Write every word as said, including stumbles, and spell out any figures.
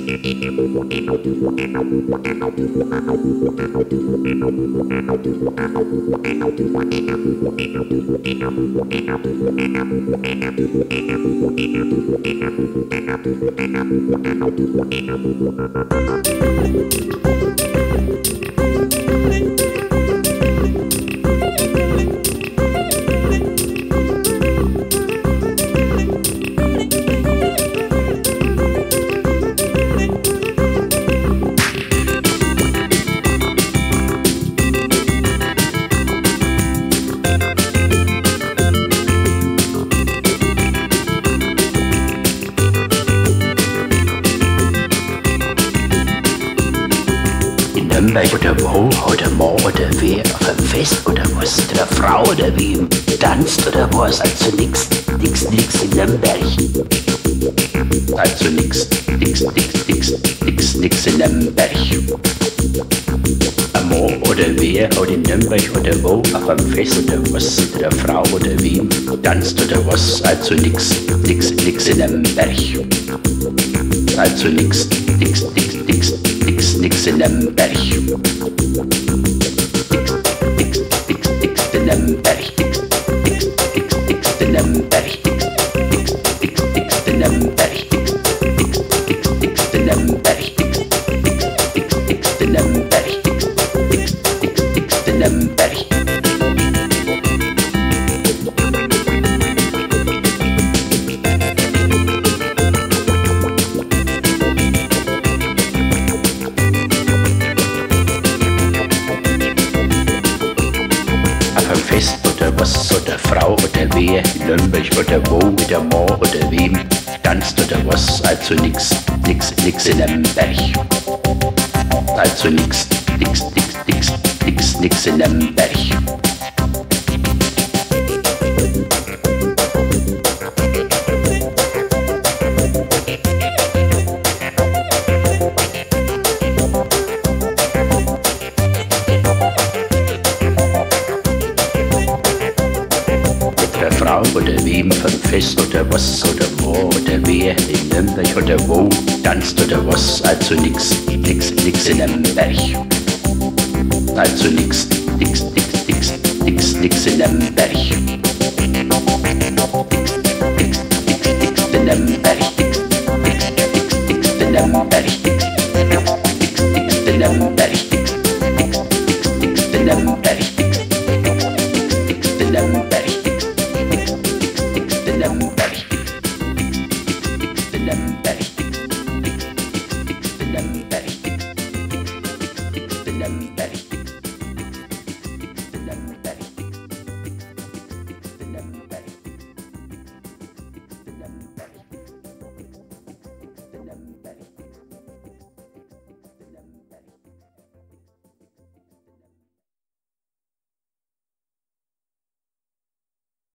Nürnberg oder wo, oder mo, oder wer, auf einem Fest oder was, oder Frau oder wem, tanzt oder was, also nix, nix, nix in Nürnberg. Also nix, nix, nix, nix, nix, nix in Nürnberg. Ein Mo oder wer, oder in Nürnberg oder wo, auf einem Fest oder was, oder Frau oder wem, tanzt oder was, also nix, nix, nix in Nürnberg. Also nix, nix, nix, nix, nix, nix in Nürnberg. Nix, nix, nix, nix in Nürnberg. Nix, nix, nix, nix in Nürnberg. Nix, nix, nix in Nürnberg. Nix, nix, nix in Nürnberg. Nix, nix, nix in Nürnberg. Nix, nix, nix in Nürnberg. Fest oder was oder Frau oder wer, in Nürnberg oder wo, mit der Mo oder wem, tanzt oder was, also nix, nix, nix in Nürnberg. Also nix, nix, nix, nix, nix, nix in Nürnberg. Frau oder wem, vom Fest oder was oder wo oder wer, in Nürnberg oder wo, tanzt oder was, also nix, nix, nix in Nürnberg. Also nix, nix, nix, nix, nix, nix in Nürnberg. Nix, nix, nix, nix in Nürnberg. Nix, nix, nix, nix in Nürnberg.